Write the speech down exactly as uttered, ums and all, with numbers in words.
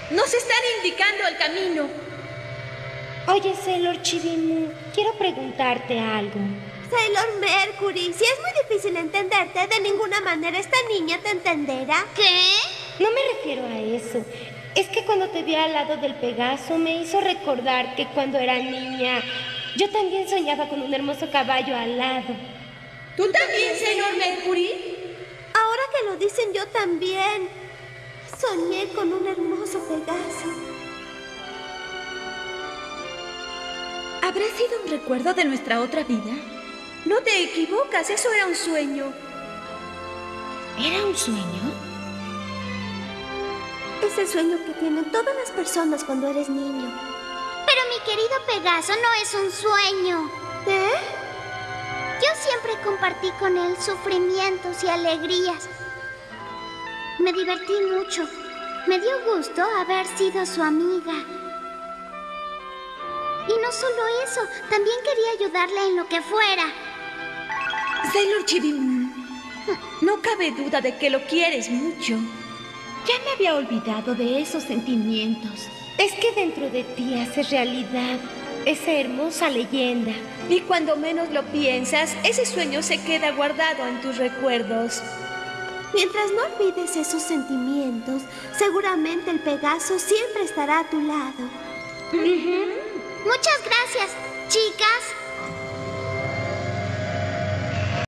Nos están indicando el camino. Oye, Sailor Chibimu, quiero preguntarte algo. Sailor Mercury, si es muy difícil entenderte, de ninguna manera esta niña te entenderá. ¿Qué? No me refiero a eso. Es que cuando te vi al lado del Pegaso me hizo recordar que cuando era niña yo también soñaba con un hermoso caballo al lado. ¿Tú también, Sailor Mercury? Ahora que lo dicen, yo también. Soñé con un hermoso Pegaso. ¿Habrá sido un recuerdo de nuestra otra vida? No te equivocas, eso era un sueño. ¿Era un sueño? Es el sueño que tienen todas las personas cuando eres niño. Pero mi querido Pegaso no es un sueño. ¿Eh? Yo siempre compartí con él sufrimientos y alegrías. Me divertí mucho. Me dio gusto haber sido su amiga. Y no solo eso, también quería ayudarle en lo que fuera. Sailor Chibimu, no cabe duda de que lo quieres mucho. Ya me había olvidado de esos sentimientos. Es que dentro de ti haces realidad esa hermosa leyenda. Y cuando menos lo piensas, ese sueño se queda guardado en tus recuerdos. Mientras no olvides esos sentimientos, seguramente el Pegaso siempre estará a tu lado. Uh-huh. Muchas gracias, chicas.